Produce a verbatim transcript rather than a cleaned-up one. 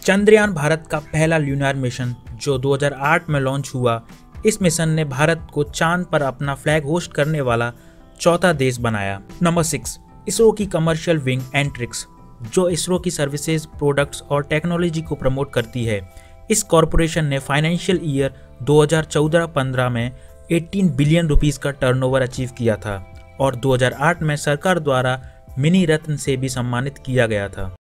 चंद्रयान भारत का पहला ल्यूनार मिशन जो दो हज़ार आठ में लॉन्च हुआ। इस मिशन ने भारत को चांद पर अपना फ्लैग होस्ट करने वाला चौथा देश बनाया। नंबर सिक्स, इसरो की कमर्शियल विंग एंट्रिक्स, जो इसरो की सर्विसेज, प्रोडक्ट्स और टेक्नोलॉजी को प्रमोट करती है। इस कॉरपोरेशन ने फाइनेंशियल ईयर दो हज़ार चौदह पंद्रह में अठारह बिलियन रुपीस का टर्नओवर अचीव किया था और दो हज़ार आठ में सरकार द्वारा मिनी रत्न से भी सम्मानित किया गया था।